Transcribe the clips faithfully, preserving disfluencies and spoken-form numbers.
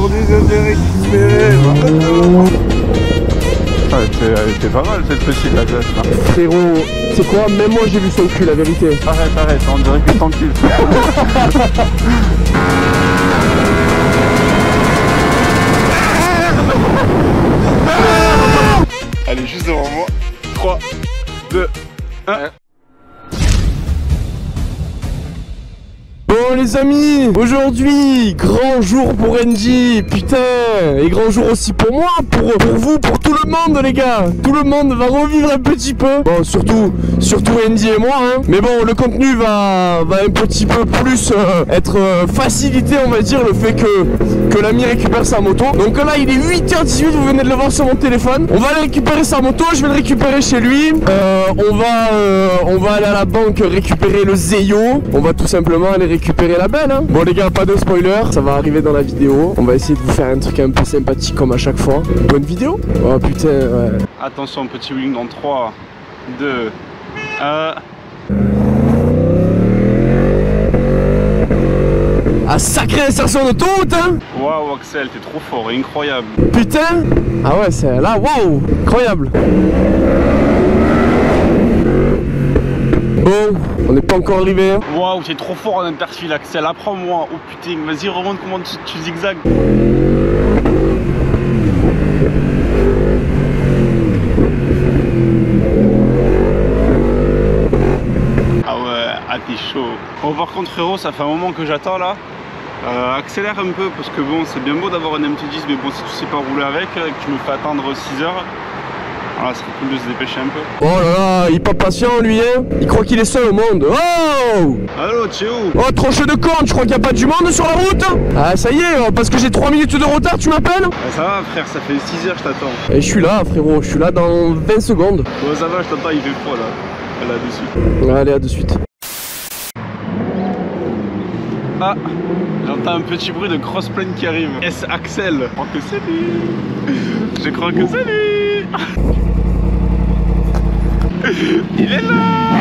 Aujourd'hui je vais récupérer ma moto. Ah, elle était pas mal cette petite la glace là. Frérot, c'est quoi? Même moi j'ai vu son cul, la vérité. Arrête, arrête, on dirait que ton cul. Allez, juste devant moi. trois, deux, un. Bon les amis, aujourd'hui, grand jour pour Engie, putain, et grand jour aussi pour moi, pour, pour vous, pour tout le monde les gars. Tout le monde va revivre un petit peu. Bon, surtout, surtout Engie et moi, hein. Mais bon, le contenu va, va un petit peu plus euh, être euh, facilité, on va dire, le fait que, que l'ami récupère sa moto. Donc là, il est huit heures dix-huit, vous venez de le voir sur mon téléphone. On va aller récupérer sa moto, je vais le récupérer chez lui. Euh, on, va, euh, on va aller à la banque récupérer le Zeyo. On va tout simplement aller récupérer récupérer la belle hein. Bon les gars, pas de spoiler, ça va arriver dans la vidéo. On va essayer de vous faire un truc un peu sympathique comme à chaque fois. Bonne vidéo. Oh putain ouais. Attention, petit wing dans trois, deux, un. Ah, sacrée insertion d'autoroute hein. Waouh Axel, t'es trop fort, incroyable. Putain. Ah ouais, c'est là, waouh, incroyable. Bon, on n'est pas encore arrivé. Waouh, t'es trop fort en interfile Axel, apprends-moi. Oh putain, vas-y remonte comment tu, tu zigzags. Ah ouais, ah t'es chaud. Bon par contre frérot, ça fait un moment que j'attends là. Euh, accélère un peu parce que bon, c'est bien beau d'avoir un M T dix, mais bon, si tu sais pas rouler avec, là, que tu me fais attendre six heures. Ah, ça serait cool de se dépêcher un peu. Oh là là, il est pas patient lui hein. Il croit qu'il est seul au monde. Oh. Allô, t'es où? Oh, tranche de con, je crois qu'il n'y a pas du monde sur la route. Ah ça y est, parce que j'ai trois minutes de retard, tu m'appelles? Bah, ça va frère, ça fait six heures que je t'attends. Et je suis là frérot, je suis là dans vingt secondes. Bon ça va, je t'attends, il fait froid là. Allez, à de suite. Allez, à de suite. Ah, j'entends un petit bruit de crossplane qui arrive. Est-ce Axel? Je crois que c'est lui. Je crois que c'est lui. Il est là.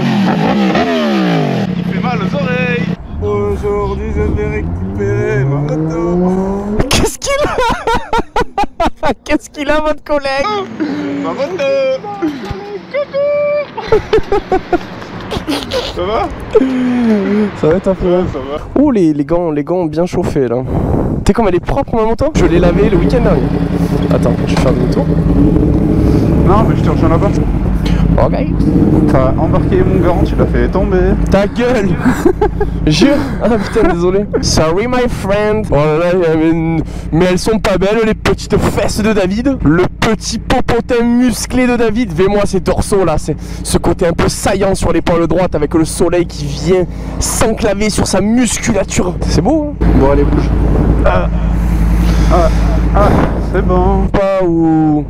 Il fait mal aux oreilles. Aujourd'hui je vais récupérer ma moto. Qu'est-ce qu'il a? Qu'est-ce qu'il a votre collègue? Ma moto. Coucou. Ça va? Ça va être un peu. Ouais, ça va. Oh les, les gants, les gants ont bien chauffé là. Tu sais comme elle est propre ma moto? Je l'ai lavée le week-end dernier. Attends, je vais faire demi-tour. Non mais je te rejoins là-bas. Ok. T'as embarqué mon gant, tu l'as fait tomber. Ta gueule. Jure. Ah putain, désolé. Sorry my friend. Oh là là, mais, mais elles sont pas belles les petites fesses de David. Le petit popotin musclé de David. Vais-moi ces dorsaux là, c'est ce côté un peu saillant sur l'épaule droite avec le soleil qui vient s'enclaver sur sa musculature. C'est beau hein. Bon allez bouge. Ah, ah, ah c'est bon. Pas où.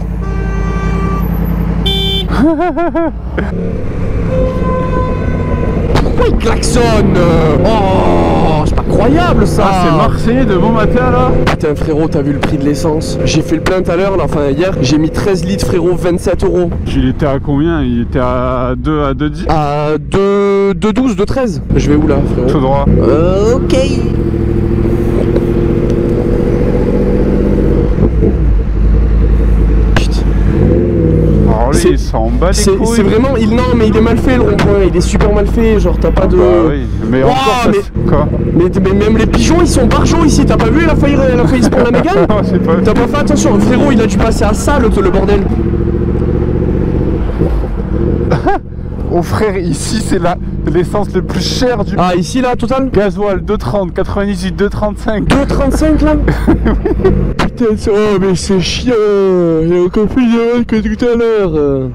Pourquoi il klaxonne? Oh, c'est pas croyable ça. Ah, c'est Marseillais de bon matin là. Putain frérot, t'as vu le prix de l'essence? J'ai fait le plein tout à l'heure, là, enfin hier, j'ai mis treize litres frérot, vingt-sept euros. Il était à combien? Il était à deux à deux dix? À deux douze, deux treize. Je vais où là frérot? Tout droit. Euh, ok. Il s'en bat les couilles. C'est vraiment, il, non mais il est mal fait le rond-point, il est super mal fait, genre t'as pas de... Bah oui, mais wow, encore ça, mais... quoi mais, mais même les pigeons ils sont barjots ici, t'as pas vu, elle a failli, elle a failli se prendre la mégane. Non, c'est pas... T'as pas fait attention, frérot il a dû passer à ça le, le bordel. Oh frère, ici c'est la l'essence le plus cher du... Ah ici là, total gasoil deux trente, quatre-vingt-dix-huit, deux trente-cinq. deux trente-cinq là. Putain, oh mais c'est chiant, il y a encore plus de que tout à l'heure.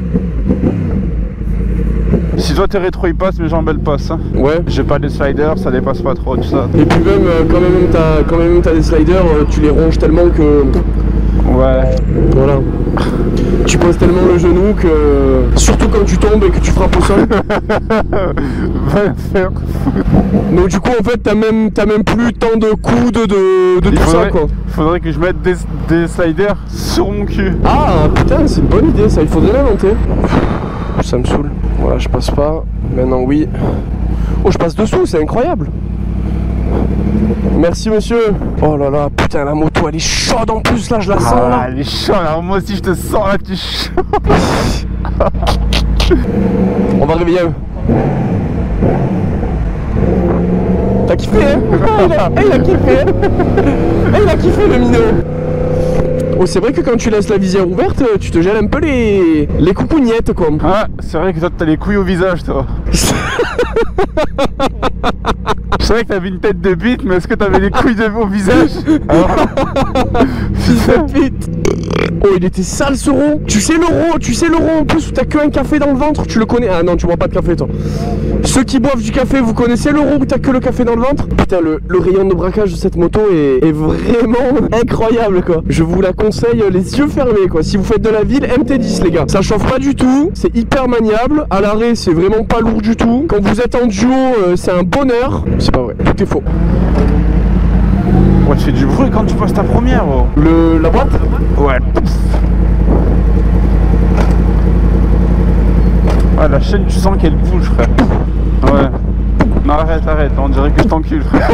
Si toi tes rétro ils passent, mes jambes elles passent hein. Ouais. J'ai pas des sliders, ça dépasse pas trop tout ça. Et puis même, euh, quand même t'as quand même t'as des sliders, euh, tu les ronges tellement que... Ouais. Voilà. Tu poses tellement le genou que... Surtout quand tu tombes et que tu frappes au sol. Va faire. Donc du coup en fait t'as même, t'as même plus tant de coudes de, de tout faudrait, ça quoi. Faudrait que je mette des, des sliders sur mon cul. Ah putain c'est une bonne idée ça, il faudrait l'inventer. Ça me saoule. Voilà je passe pas. Maintenant oui. Oh je passe dessous, c'est incroyable. Merci monsieur. Oh là là, putain la moto elle est chaude en plus là, je la sens Ah, là. elle est chaude, alors moi aussi je te sens là, tu es chaud. On va réveiller un. T'as kiffé hein? il, a, il a kiffé hein? Il a kiffé le minot. Oh c'est vrai que quand tu laisses la visière ouverte, tu te gèles un peu les, les coucougnettes quoi. Ouais, c'est vrai que toi t'as les couilles au visage toi. Je savais que t'avais une tête de bite, mais est-ce que t'avais les couilles de... au visage? Fils de pute. Oh il était sale ce rond. Tu sais le rond, tu sais le rond en plus où t'as que un café dans le ventre, tu le connais? Ah non tu bois pas de café toi. Ceux qui boivent du café, vous connaissez le rond où t'as que le café dans le ventre? Putain le, le rayon de braquage de cette moto est, est vraiment incroyable quoi. Je vous la conseille les yeux fermés quoi. Si vous faites de la ville, M T dix les gars. Ça chauffe pas du tout, c'est hyper maniable. À l'arrêt c'est vraiment pas lourd du tout. Quand vous êtes en duo euh, c'est un bonheur. C'est pas vrai, tout est faux. Ouais, tu fais du bruit quand tu passes ta première oh. Le, la boîte? Ouais. Ah la chaîne tu sens qu'elle bouge frère. Ouais. Non arrête arrête, on dirait que je t'encule frère.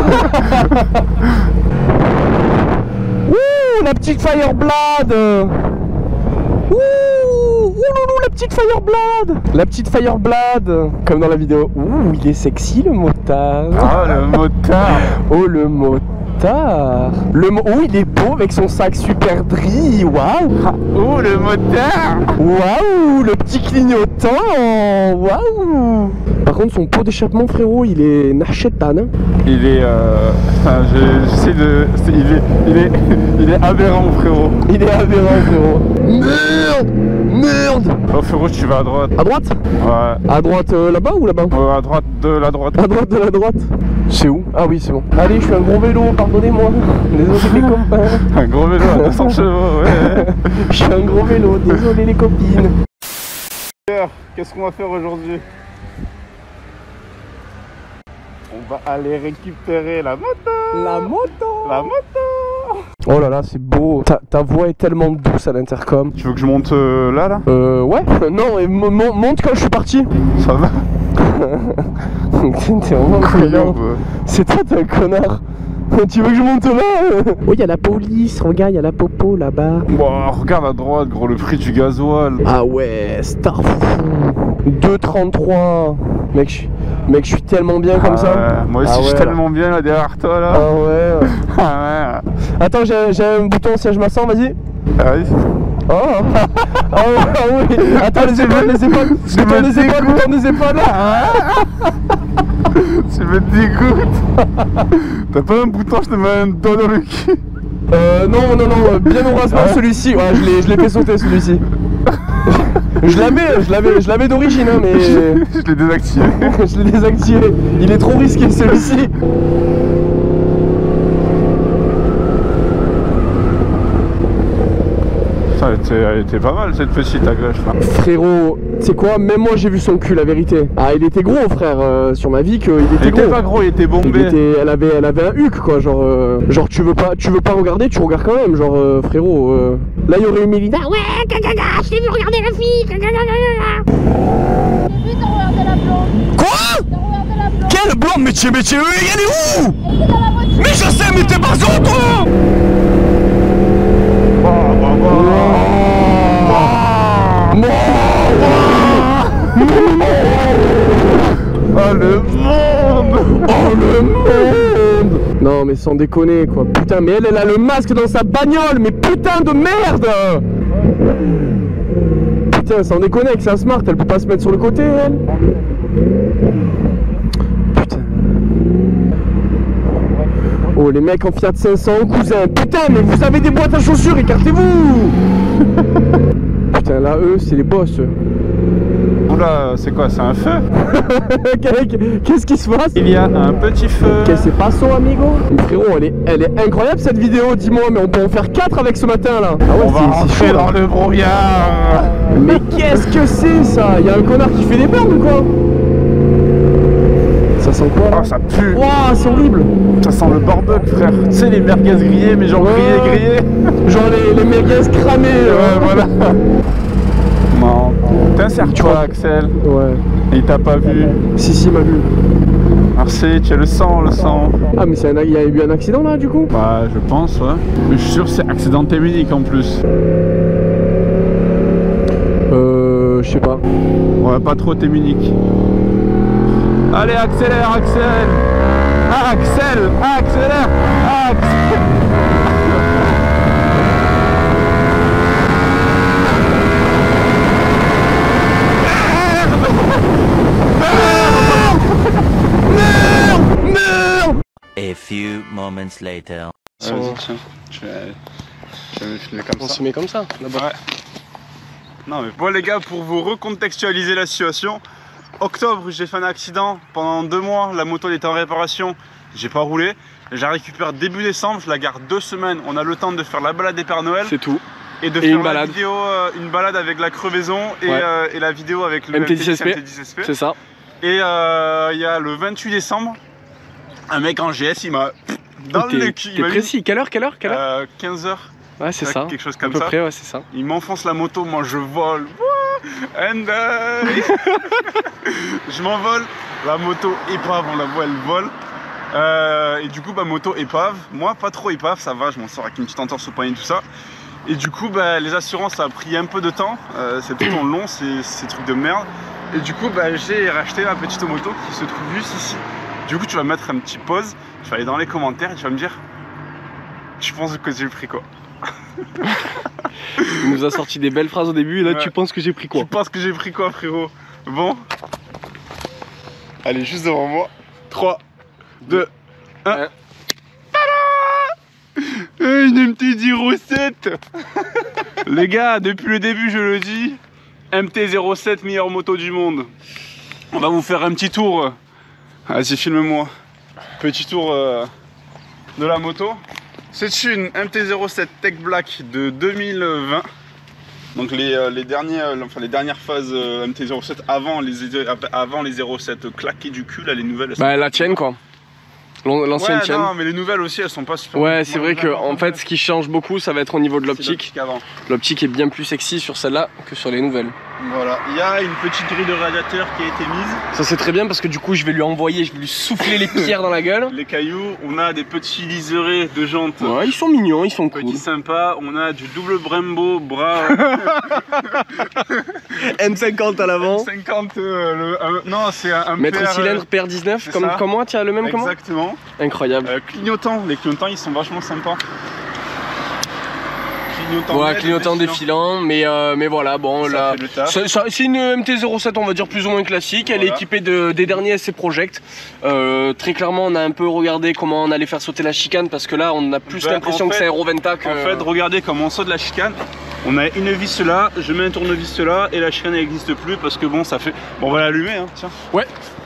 Ouh la petite Fireblade. Ouh, ouh loulou, la petite Fireblade. La petite Fireblade. Comme dans la vidéo. Ouh il est sexy le motard. Ah le motard. Oh le motard. Le mo oh il est beau avec son sac super dri. Waouh. Oh le motard. Waouh le petit clignotant. Waouh. Par contre son pot d'échappement frérot il est nachetan hein. Il est euh... Enfin j'essaie de... Il est... Il est... Il est aberrant frérot. Il est aberrant frérot. Merde. Merde. Oh frérot tu vas à droite. À droite? Ouais. À droite euh, là-bas ou là-bas? Ouais à droite de la droite. À droite de la droite. C'est où? Ah oui c'est bon. Allez je suis un gros vélo, pardonnez-moi. Désolé les copains. Un gros vélo à deux cents chevaux ouais. Je suis un gros vélo, désolé les copines. Qu'est-ce qu'on va faire aujourd'hui? On va aller récupérer la moto. La moto. La moto. Oh là là c'est beau. Ta, ta voix est tellement douce à l'intercom. Tu veux que je monte euh, là là? Euh ouais. Non et monte quand je suis parti. Ça va. T'es vraiment connard. C'est toi t'es un connard. Tu veux que je monte là? Oh y'a la police, regarde y'a la popo là-bas. Bon regarde à droite gros le prix du gasoil. Ah ouais Star deux trente-trois. Mec je Mec je suis tellement bien comme ah ça ouais. Moi aussi ah je suis ouais, tellement là. bien là derrière toi là. Ah ouais, ouais. Ah ouais. Attends j'ai un bouton siège massant, vas-y. Ah oui. Oh ah oui. Attends les épaules, les épaules. Bouton des épaules, bouton des épaules. Tu me dégoûtes. T'as pas un bouton, je te mets un doigt dans le cul. Euh non non non, bien au rasement celui-ci. Ouais je l'ai fait sauter celui-ci. Je l'avais, je l'avais, je l'avais d'origine hein, mais je l'ai désactivé. Je l'ai désactivé. Il est trop risqué celui-ci. Elle était, elle était pas mal cette petite à gauche là. Frérot, tu sais quoi, même moi j'ai vu son cul la vérité. Ah il était gros frère, euh, sur ma vie qu'il était il gros. était pas gros, il était bombé. Il était, elle, avait, elle avait un huc quoi, genre euh, genre tu veux pas tu veux pas regarder, tu regardes quand même, genre euh, frérot. Euh, là il y aurait eu Mélina. Ouais, gaga, je t'ai vu regarder la fille. Gaga, J'ai vu t'as regardé la blonde. quoi? T'as regardé la blonde. Quelle blonde? Mais tu mais tu elle est où? Elle était dans la voiture. Mais je sais, mais t'es pas son toi. Bah, bah, bah. Oh le monde. Oh le monde. Non mais sans déconner quoi. Putain mais elle elle a le masque dans sa bagnole. Mais putain de merde. Putain sans déconner avec sa smart. Elle peut pas se mettre sur le côté elle. Putain. Oh les mecs en Fiat cinq cents cousin. Putain mais vous avez des boîtes à chaussures. Écartez-vous. Putain là eux c'est les boss. Oula, c'est quoi? C'est un feu? Qu'est-ce qui se passe? Il y a un petit feu. Qu'est-ce qui se passe, amigo? Mais frérot, elle est, elle est incroyable cette vidéo, dis-moi, mais on peut en faire quatre avec ce matin là. Ah ouais, on va rentrer chaud, dans le brouillard. Mais qu'est-ce que c'est ça? Il y a un connard qui fait des burnes ou quoi? Ça sent quoi là? Oh, ça pue. Waouh, c'est horrible. Ça sent le barbecue frère. Tu sais les merguez grillées, mais genre ouais. grillées grillées. Genre les, les merguez cramées. Ouais, voilà. Non. T'insères Tu toi vois, Axel. Ouais. Il t'a pas vu. Si si, il m'a vu. Ah, Forcé, tu as le sang, le sang. Ah mais c'est un- il y a eu un accident là du coup? Bah je pense ouais. Mais je suis sûr que c'est accidenté unique en plus. Euh... je sais pas. Ouais pas trop t'es unique. Allez accélère, accélère. Ah, Axel, accélère, accélère. A few moments later. Vas-y, tiens, je vais, je vais me filmer comme On ça. se met comme ça là-bas. Ouais. Non mais bon les gars, pour vous recontextualiser la situation, octobre j'ai fait un accident, pendant deux mois la moto elle était en réparation, j'ai pas roulé, je la récupère début décembre, je la garde deux semaines, on a le temps de faire la balade des Pères Noël. C'est tout. Et de Et faire une la balade. vidéo, euh, une balade avec la crevaison et, Ouais. euh, et la vidéo avec le M T dix S P. M T dix S P. C'est ça. Et euh, il y a le vingt-huit décembre, un mec en G S il m'a dans T'es- le cul. il T'es m'a mis, précis. Quelle heure? Quelle heure? Quelle heure? euh, quinze heures. Ouais c'est tac, ça. quelque chose À comme peu ça. près ouais c'est ça. Il m'enfonce la moto, moi je vole. And I... je m'envole, la moto épave, on la voit, elle vole. Euh, et du coup, bah, moto épave. Moi, pas trop épave, ça va, je m'en sors avec une petite entorse au poignet, tout ça. Et du coup, bah, les assurances, ça a pris un peu de temps. Euh, c'est tout le long, c'est ces trucs de merde. Et du coup, bah, j'ai racheté ma petite moto qui se trouve juste ici. Du coup, tu vas mettre un petit pause, tu vas aller dans les commentaires et tu vas me dire, tu penses que j'ai pris quoi? Il nous a sorti des belles phrases au début et là Ouais. tu penses que j'ai pris quoi? Tu penses que j'ai pris quoi, frérot? Bon. Allez, juste devant moi. trois, deux, un. Une M T zéro sept. Les gars, depuis le début, je le dis, M T zéro sept, meilleure moto du monde. On va vous faire un petit tour. Vas-y, filme-moi. Petit tour euh, de la moto. C'est une M T zéro sept Tech Black de deux mille vingt. Donc les, euh, les, derniers, euh, enfin, les dernières phases euh, M T zéro sept avant les, avant les zéro sept claquées du cul, là les nouvelles elles sont Bah la tienne quoi. L'an- L'ancienne ouais, tienne. non mais les nouvelles aussi elles sont pas super. Ouais c'est Moi, vrai que j'adore, en fait ce qui change beaucoup ça va être au niveau de c'est l'optique. avant. L'optique est bien plus sexy sur celle-là que sur les nouvelles. Voilà, il y a une petite grille de radiateur qui a été mise. Ça c'est très bien parce que du coup je vais lui envoyer, je vais lui souffler les pierres dans la gueule. Les cailloux, on a des petits liserés de jantes. Ouais ils sont mignons, ils sont cool. Petit sympa, on a du double Brembo, bras M cinquante à l'avant. cinquante, euh, le, euh, non c'est un, un Maître P R, cylindre P R dix-neuf c'est comme, ça. comme moi, tiens le même euh, comme moi. exactement. Incroyable. Euh, clignotants, les clignotants ils sont vachement sympas. Clignotant Voilà, L E D, clignotant défilant. défilant, mais, euh, mais voilà, bon Ça là. fait le taf. ça- ça- C'est une M T zéro sept, on va dire plus ou moins classique. Elle est Voilà. équipée de, des derniers S C Project. Euh, très clairement, on a un peu regardé comment on allait faire sauter la chicane parce que là, on a plus Ben, l'impression en que fait- c'est Aeroventa que. En fait, regardez comment on saute la chicane. On a une vis là, je mets un tournevis là et la chicane n'existe plus parce que bon, ça fait. Bon, on va l'allumer, hein, tiens. Ouais.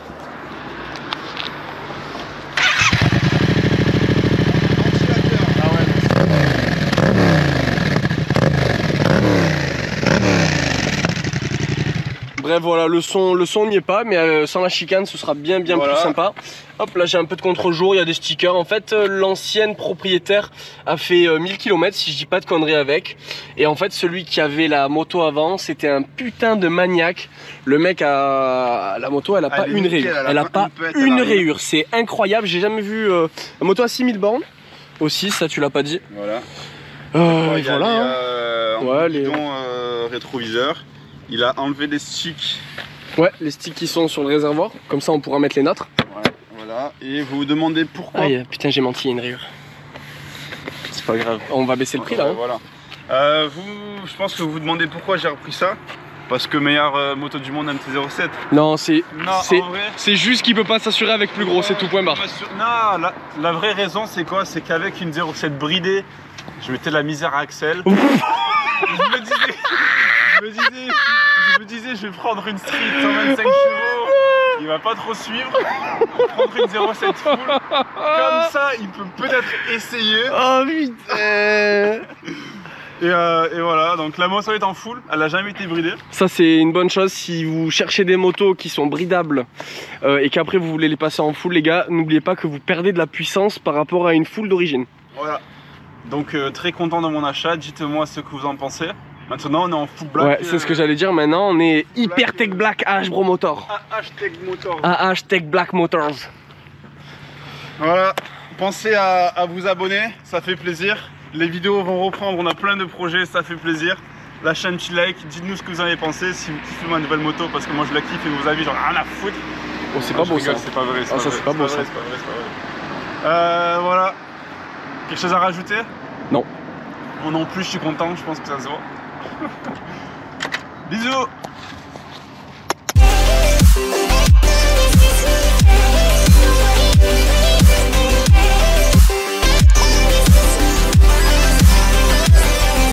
Bref voilà, le son le son n'y est pas, mais euh, sans la chicane ce sera bien bien Voilà. plus sympa. Hop là j'ai un peu de contre-jour, il y a des stickers. En fait euh, l'ancienne propriétaire a fait euh, mille kilomètres si je dis pas de conneries avec. Et en fait celui qui avait la moto avant c'était un putain de maniaque. Le mec a la moto elle a Elle pas est une nickel, rayure. elle a Elle a pas pas une pète, elle a une rien. rayure. C'est incroyable, j'ai jamais vu euh, la moto à six mille bornes aussi, ça tu l'as pas dit. Voilà. Euh, Il et y a voilà. les, hein. euh, Ouais, les- guidons, euh, rétroviseurs. Il a enlevé des sticks. Ouais, les sticks qui sont sur le réservoir, comme ça on pourra mettre les nôtres. Ouais, voilà. Et vous vous demandez pourquoi. Aïe, putain j'ai menti, il y a une rayure. C'est pas grave. On va baisser le prix là. hein. Voilà. Euh, vous, je pense que vous vous demandez pourquoi j'ai repris ça. Parce que meilleure euh, moto du monde M T zéro sept. Non, c'est Non, c'est en vrai. c'est juste qu'il peut pas s'assurer avec plus gros, c'est tout point barre. Non, la, la vraie raison c'est quoi? C'est qu'avec une zéro sept bridée, je mettais la misère à Axel. je me disais, je me disais, je me disais, je vais prendre une street cent vingt-cinq chevaux, il va pas trop suivre. Je vais prendre une zéro sept full, comme ça il peut peut-être essayer. Oh putain. Et, euh, et voilà, donc la moto est en full, elle a jamais été bridée. Ça c'est une bonne chose si vous cherchez des motos qui sont bridables euh, et qu'après vous voulez les passer en full les gars, n'oubliez pas que vous perdez de la puissance par rapport à une full d'origine. Voilà. Donc euh, très content de mon achat, dites-moi ce que vous en pensez. Maintenant on est en full black. Ouais, c'est ce que j'allais dire, maintenant on est Hyper Tech Black A H Bro Motor. A H Tech Motor. A H Tech Black Motors. Voilà, pensez à, à vous abonner, ça fait plaisir. Les vidéos vont reprendre, on a plein de projets, ça fait plaisir. Lâchez un petit like, dites-nous ce que vous en avez pensé, si vous kiffez ma nouvelle moto, parce que moi je la kiffe et vos avis, j'en ai rien à foutre. Oh, c'est pas beau ça. C'est pas vrai, c'est Ah, pas ça vrai. c'est pas beau ça. C'est pas vrai, c'est pas vrai. Euh, voilà. Quelque chose à rajouter? Non. Moi non plus, je suis content, je pense que ça se voit. Bisous.